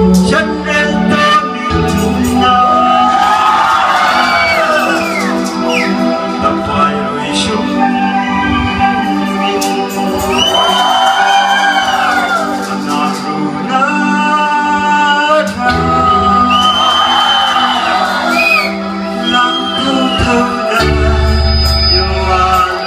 ฉันเองก็มีทุกนาแต่ไฟลุยชุ่มนารูนาทาลังเท่านั้นอยู่ว่า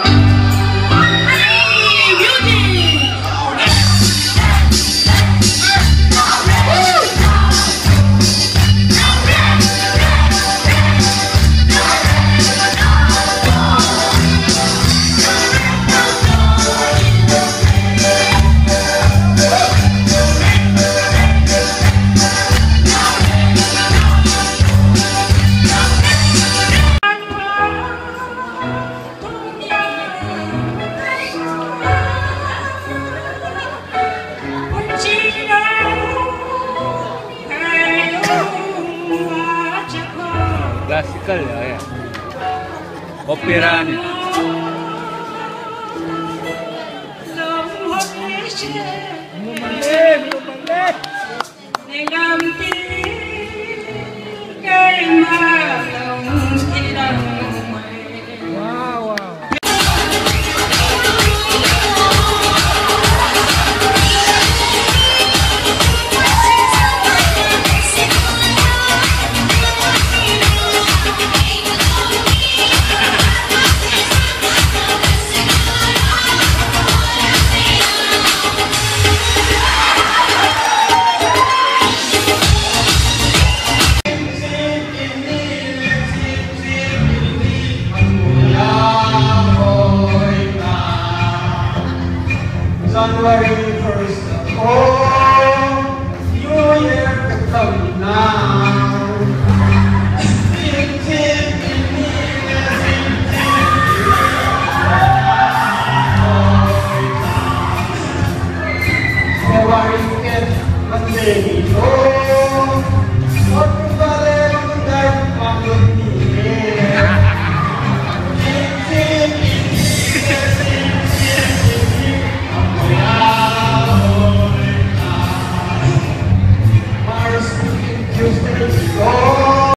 Klasikal ya, opera nih. January 1st, oh, New Year, come now.